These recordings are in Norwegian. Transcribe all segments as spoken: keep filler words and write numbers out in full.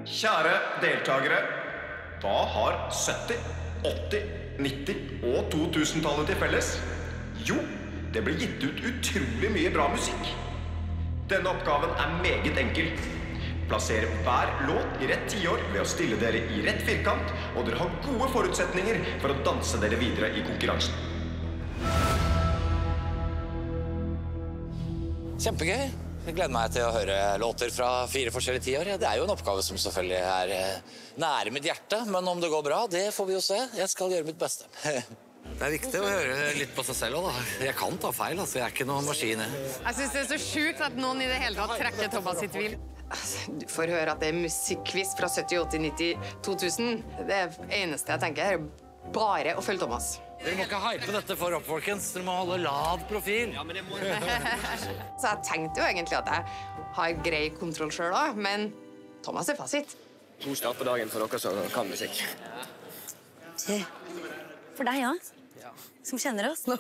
Kjære deltagere, hva har sytti, åtti, nitti og to tusen-tallet til felles? Jo, det ble gitt ut utrolig mye bra musikk. Denne oppgaven er meget enkel. Plasser hver låt i rett tiår ved å stille dere i rett firkant, og dere har gode forutsetninger for å danse dere videre i konkurransen. Kjempegøy. Jeg gleder meg til å høre låter fra fire forskjellige tiår. Det er jo en oppgave som selvfølgelig er nære mitt hjerte, men om det går bra, det får vi jo se. Jeg skal gjøre mitt beste. Det er viktig å høre litt på seg selv også, da. Jeg kan ta feil, altså. Jeg er ikke noen maskin. Jeg synes det er så sjukt at noen i det hele tatt trekker Thomas sitt tvil. Du får høre at det er musikkquiz fra sytti, åtti, nitti, to tusen. Det eneste jeg tenker er bare å følge Thomas. Dere må ikke hype dette for opp, folkens. Dere må holde lav profil. Ja, men det må... Så jeg tenkte jo egentlig at jeg har grei kontroll selv da, men Thomas er fasit. God start på dagen for dere som kan musikk. For deg, ja. Som kjenner oss.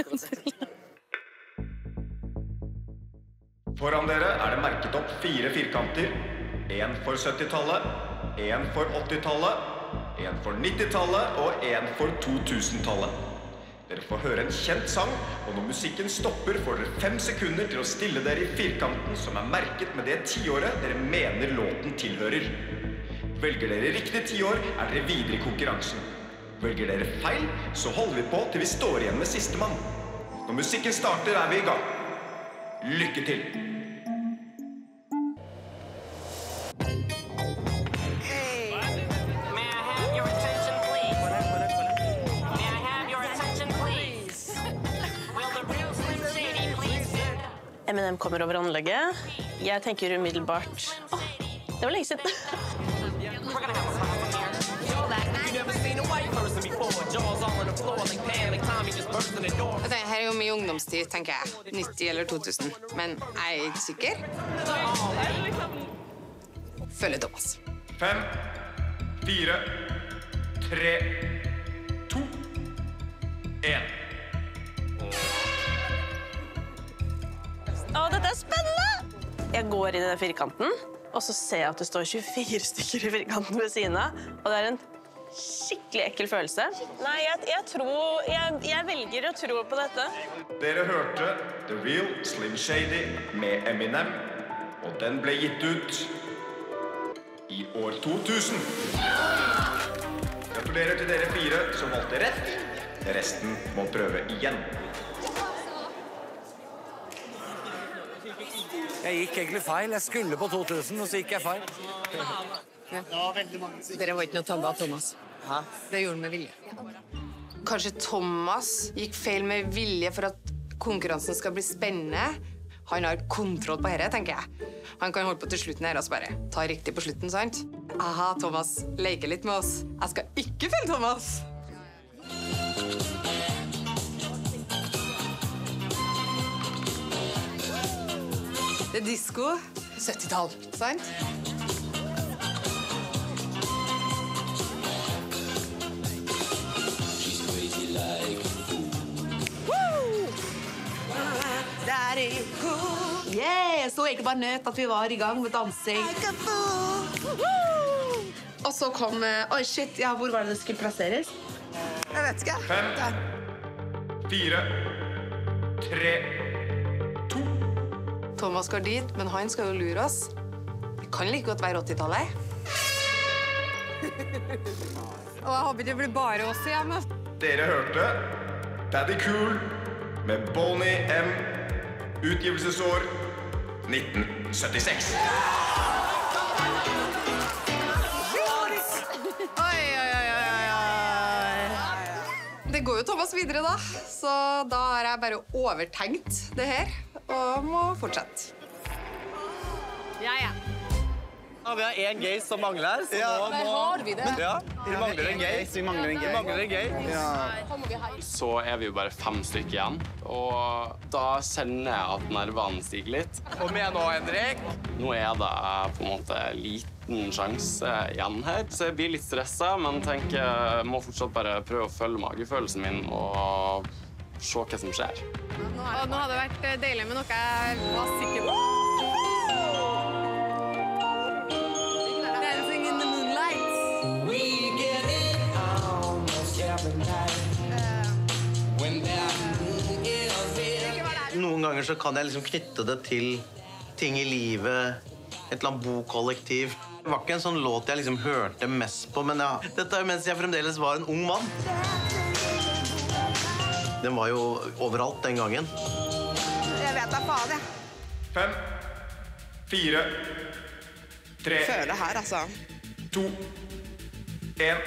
Foran dere er det merket opp fire firkanter. En for sytti-tallet, en for åtti-tallet, en for nitti-tallet og en for to tusen-tallet. Dere får høre en kjent sang, og når musikken stopper får dere fem sekunder til å stille dere i firkanten som er merket med det tiåret dere mener låten tilhører. Velger dere riktig tiår, er dere videre i konkurransen. Velger dere feil, så holder vi på til vi står igjen med siste mann. Når musikken starter, er vi i gang. Lykke til! Eminem kommer over anlegget. Jeg tenker umiddelbart... Åh, det var lenge siden. Det her er jo mye ungdomstid, tenker jeg. nitti eller to tusen. Men jeg er ikke sikker. Følger Thomas. Fem, fire, tre, to, en. Å, dette er spennende! Jeg går inn i den firkanten, og så ser jeg at det står tjuefire stykker i firkanten ved siden av, og det er en skikkelig ekkel følelse. Nei, jeg, jeg tror... Jeg, jeg velger å tro på dette. Dere hørte The Real Slim Shady med Eminem, og den ble gitt ut i år to tusen. Gratulerer til dere fire som valgte rett. Resten må prøve igjen. Jeg gikk egentlig feil. Jeg skulle på to tusen, og så gikk jeg feil. Ja. Dere var ikke noe tabbe av Thomas. Hæ? Det gjorde han med vilje. Kanskje Thomas gikk feil med vilje for at konkurransen skal bli spennende. Han har kontroll på dette, tenker jeg. Han kan holde på til slutten her og så bare ta riktig på slutten, sant? Aha, Thomas leker litt med oss. Jeg skal ikke følge Thomas! Det er disco. sytti-tall, sant? Yeah, jeg så egentlig bare nødt at vi var i gang med dansing. Og så kom... Oi, shit, ja, hvor var det det skulle plasseres? Jeg vet ikke. Fem, fire, tre, to. Thomas går dit, men han skal jo lure oss. Det kan like godt være åtti-tallet. Og jeg håper det blir bare oss igjen. Dere hørte Daddy Cool med Boney M. Utgivelsesår nitten syttiseks. Oi, oi, oi, oi, oi. Det går jo Thomas videre da, så da har jeg bare overtenkt det her, og må fortsette. Ja, ja. Ja, vi har en gay som mangler, så Ja. nå Der må... har vi det. Ja, vi mangler en gay. Vi mangler en gay. Vi mangler en gay. Ja. Så er vi jo bare fem stykker igjen, og da kjenner jeg at nervene stiger litt. Kom igjen nå, Henrik. Nå er det på en måte liten sjanse igjen her, så jeg blir litt stresset, men tenker jeg må fortsatt bare prøve å følge magefølelsen min og se hva som skjer. Og nå hadde det vært deilig med noe jeg var sikker på. Dancing ganger så kan jeg liksom knytte det til ting i livet, et eller annet bokollektiv. Det var ikke en sånn låt jeg liksom hørte mest på, men ja, dette er jo mens jeg fremdeles var en ung mann. Den var jo overalt den gangen. Jeg vet da faen, jeg. Fem, fire, tre, Føler det her, altså. to, en.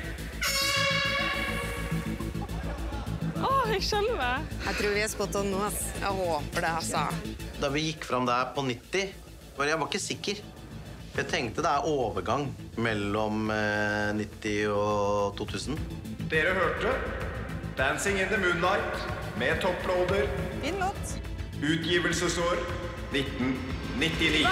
Åh, jeg skjelver. Jeg tror vi er spot on nå, ass. Jeg håper det, altså. Da vi gikk fram der på nitti, var jeg var ikke sikker. Jeg tenkte det er overgang mellom eh, nitti og to tusen. Dere hørte Dancing in the Moonlight med Topploader. Fin låt. Utgivelsesår nitten nittini.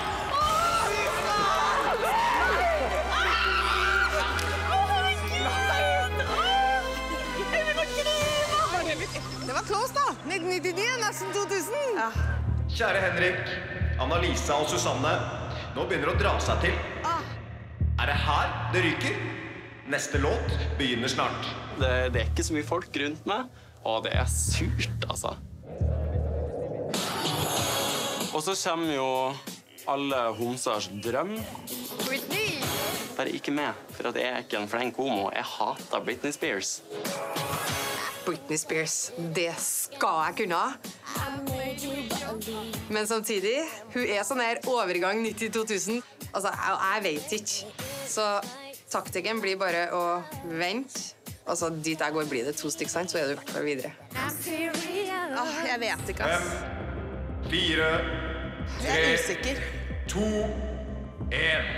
Det var close, da. nitten nittini, nesten to tusen. Ja. Kjære Henrik, Anna-Lisa og Susanne, nå begynner det å dra seg til. Er det her det ryker? Neste låt begynner snart. Det, det er ikke så mye folk rundt meg, og det er surt, altså. Og så kommer jo alle homsers drøm. Britney! Bare ikke med, for at jeg er ikke en flink homo. Jeg hater Britney Spears. Britney Spears, det skal jeg kunne ha. Men samtidig, hun er sånn her overgang nitti to tusen. Altså, jeg, jeg vet ikke. Så taktikken blir bare å vente. Altså, dit jeg går blir det to stykker, sant? Så er det i hvert fall videre. Ah, jeg vet ikke, ass. Fem, fire, Jeg er tre, usikker. to, en.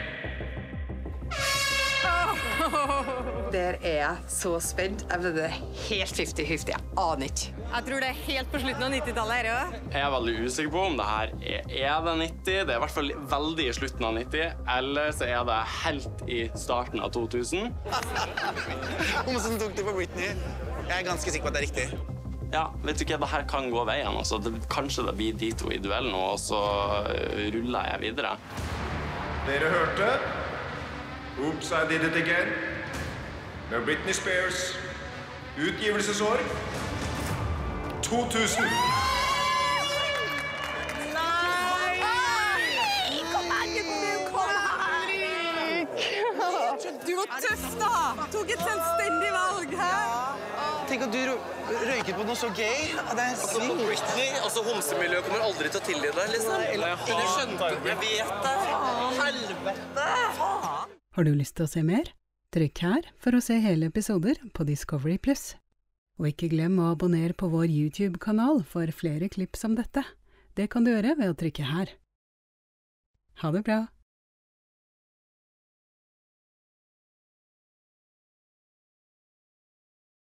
Der er jeg så spent. Jeg vet det er helt fifty fifty. Jeg aner ikke. Jeg tror det er helt på slutten av nittitallet her også. Jeg er veldig usikker på om det her er, er det nitti, det er i hvert fall veldig i slutten av nitti, eller så er det helt i starten av to tusen. Homsen tok det på Britney. Jeg er ganske sikker på at det er riktig. Ja, vet du ikke, det her kan gå veien. Altså. Det, kanskje det blir de to i duell nå, og så ruller jeg videre. Dere hørte Oops, I Did It Again med Britney Spears. Utgivelsesår to tusen. Du var tøff, da! Tok et selvstendig valg her. Tenk at du røyket på noe så gøy. Det er Altså, på Britney, altså homsemiljøet kommer aldri til å tilgi deg, liksom. Du skjønte, jeg vet det. Helvete! Har du lyst til å se mer? Trykk her for å se hele episoder på Discovery Plus. Og ikke glem å abonnere på vår YouTube-kanal for flere klipp som dette. Det kan du gjøre ved å trykke her. Ha det bra!